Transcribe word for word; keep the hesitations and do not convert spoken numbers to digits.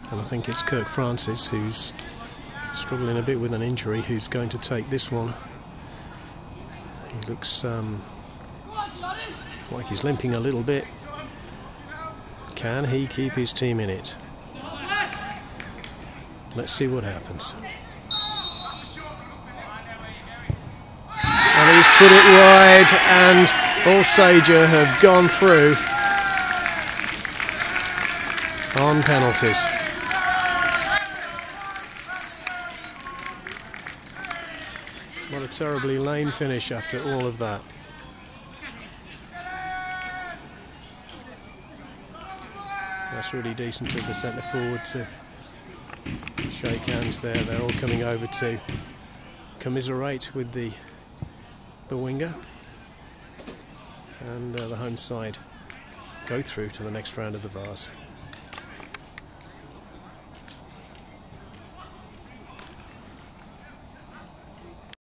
And I think it's Kirk Francis, who's struggling a bit with an injury, who's going to take this one. He looks um, like he's limping a little bit. Can he keep his team in it? Let's see what happens. And he's put it wide, and Alsager have gone through on penalties. What a terribly lame finish after all of that. That's really decent of the centre forward to shake hands there. They're all coming over to commiserate with the the winger, and uh, the home side go through to the next round of the Vase.